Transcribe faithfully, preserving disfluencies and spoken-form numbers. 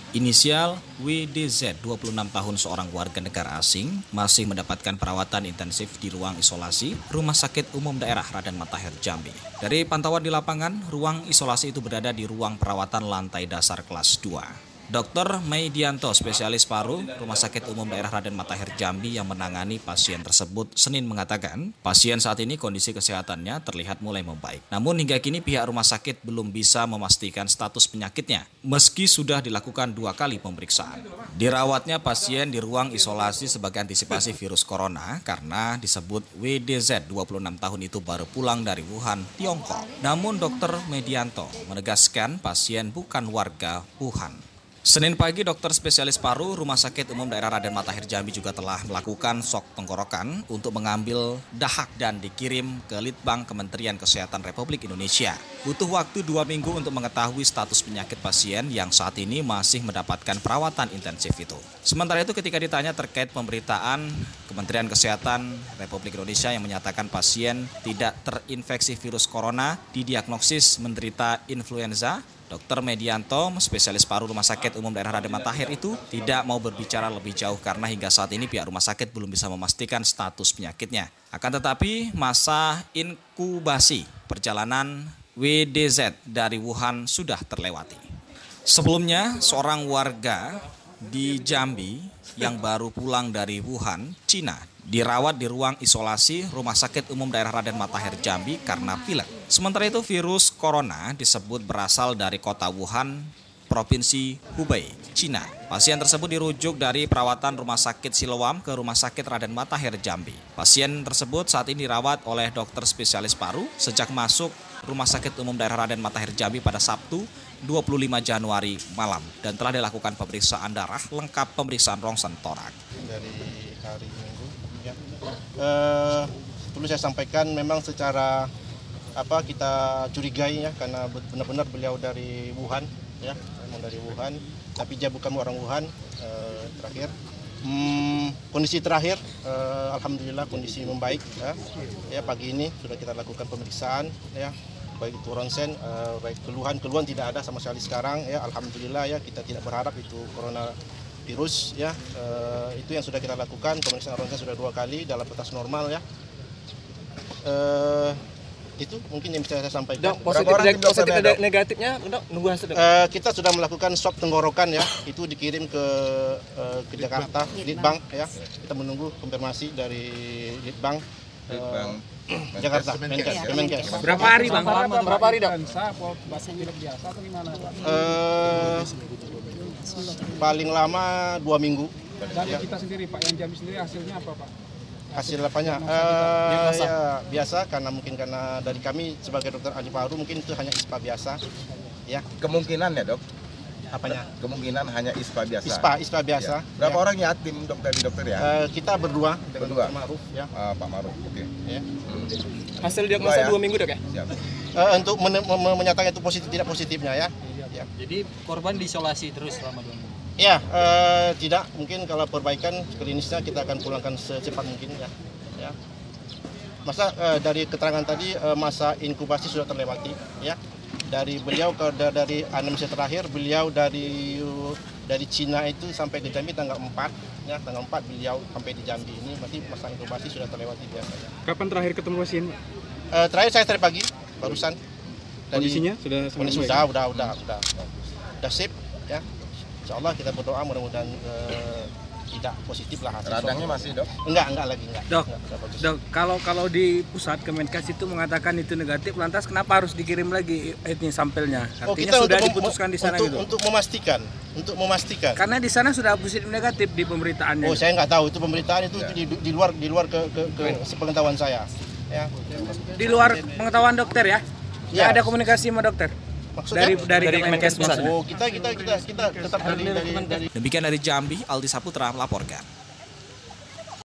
Inisial W D Z, dua puluh enam tahun, seorang warga negara asing, masih mendapatkan perawatan intensif di ruang isolasi Rumah Sakit Umum Daerah Raden Matahir, Jambi. Dari pantauan di lapangan, ruang isolasi itu berada di ruang perawatan lantai dasar kelas dua. Dokter Meidianto, spesialis paru Rumah Sakit Umum Daerah Raden Matahir, Jambi yang menangani pasien tersebut Senin mengatakan, pasien saat ini kondisi kesehatannya terlihat mulai membaik. Namun hingga kini pihak rumah sakit belum bisa memastikan status penyakitnya, meski sudah dilakukan dua kali pemeriksaan. Dirawatnya pasien di ruang isolasi sebagai antisipasi virus corona karena disebut W D Z, dua puluh enam tahun itu baru pulang dari Wuhan, Tiongkok. Namun Dokter Meidianto menegaskan pasien bukan warga Wuhan. Senin pagi, dokter spesialis paru Rumah Sakit Umum Daerah Raden Matahir, Jambi juga telah melakukan sok tenggorokan untuk mengambil dahak dan dikirim ke Litbang Kementerian Kesehatan Republik Indonesia. Butuh waktu dua minggu untuk mengetahui status penyakit pasien yang saat ini masih mendapatkan perawatan intensif itu. Sementara itu, ketika ditanya terkait pemberitaan Kementerian Kesehatan Republik Indonesia yang menyatakan pasien tidak terinfeksi virus corona, didiagnosis menderita influenza, Dokter Meidianto, spesialis paru Rumah Sakit Umum Daerah Raden Matahir itu tidak mau berbicara lebih jauh karena hingga saat ini pihak rumah sakit belum bisa memastikan status penyakitnya. Akan tetapi masa inkubasi perjalanan W D Z dari Wuhan sudah terlewati. Sebelumnya, seorang warga di Jambi yang baru pulang dari Wuhan, Cina, dirawat di ruang isolasi Rumah Sakit Umum Daerah Raden Matahir, Jambi karena pilek. Sementara itu, virus corona disebut berasal dari kota Wuhan, Provinsi Hubei, Cina. Pasien tersebut dirujuk dari perawatan Rumah Sakit Siloam ke Rumah Sakit Raden Matahir, Jambi. Pasien tersebut saat ini dirawat oleh dokter spesialis paru sejak masuk Rumah Sakit Umum Daerah Raden Matahir, Jambi pada Sabtu dua puluh lima Januari malam dan telah dilakukan pemeriksaan darah lengkap pemeriksaan rongsen torak. Dari hari Minggu, ya. Uh, perlu saya sampaikan memang secara apa kita curigai ya karena benar-benar beliau dari Wuhan ya, memang dari Wuhan, tapi dia bukan orang Wuhan. Uh, terakhir hmm, kondisi terakhir uh, alhamdulillah kondisi membaik ya. Ya, pagi ini sudah kita lakukan pemeriksaan ya, baik itu ronsen, uh, baik keluhan-keluhan tidak ada sama sekali sekarang ya, alhamdulillah ya, kita tidak berharap itu corona virus ya, uh, itu yang sudah kita lakukan. Pemeriksaan ronsen sudah dua kali dalam batas normal ya. Uh, itu mungkin yang bisa saya sampaikan. Dok, positif, neg positif dok? Negatifnya dok, nunggu hasil dok. Uh, kita sudah melakukan swab tenggorokan ya, itu dikirim ke uh, ke Jakarta, Litbang ya. Kita menunggu konfirmasi dari Litbang. Uh, Jakarta, Kemenkes, Kemenkes. Berapa hari bang? Berapa hari dok? Uh, paling lama dua minggu. Dari kita sendiri Pak, yang Jambi sendiri hasilnya apa Pak? Hasil apanya? Uh, ya, biasa karena mungkin karena dari kami sebagai dokter ahli paru mungkin itu hanya I S P A biasa. Ya. Kemungkinan ya dok? Apanya? Kemungkinan hanya I S P A biasa. I S P A, I S P A biasa. Ya. Berapa ya. orang ya tim dokter di dokter ya? Uh, kita berdua dengan berdua. Dokter Ma'ruf ya. Uh, Pak Ma'ruf, oke. Okay. Ya. Hmm. Hasil diagnosa ya? dua minggu dok ya? Siap. Uh, untuk men men menyatakan itu positif tidak positifnya ya. Ya. Jadi korban diisolasi terus selama dua minggu? Ya, uh, tidak. Mungkin kalau perbaikan klinisnya kita akan pulangkan secepat mungkin ya. Ya. Masa uh, dari keterangan tadi uh, masa inkubasi sudah terlewati ya. Dari beliau ke dari anamnesis terakhir beliau dari dari Cina itu sampai ke Jambi tanggal empat ya, tanggal empat beliau sampai di Jambi ini berarti masa inkubasi sudah terlewati biasanya. Kapan terakhir ketemu pasien? Uh, terakhir saya tadi pagi barusan. Dari, kondisinya sudah kondisi sudah, udah, udah, udah, udah sip ya. Insya Allah kita berdoa mudah-mudahan uh, tidak positif lah hasil. Radangnya masih dok? Enggak, enggak lagi enggak. Dok, enggak, enggak dok kalau kalau di pusat Kemenkes itu mengatakan itu negatif, lantas kenapa harus dikirim lagi ini sampelnya? Artinya oh, kita sudah untuk diputuskan di sana untuk, gitu? Untuk memastikan, untuk memastikan. Karena di sana sudah positif negatif di pemberitaannya. Oh, saya nggak tahu itu pemberitaan itu ya. di, di luar di luar ke, ke, ke sepengetahuan saya. Ya. Di luar pengetahuan dokter ya? Ya. Ada komunikasi sama dokter? Maksudnya? Dari dari, dari Kemenkes pusat. Oh, kita kita kita kita tetap dari dari, dari Demikian dari Jambi, Aldi Saputra melaporkan.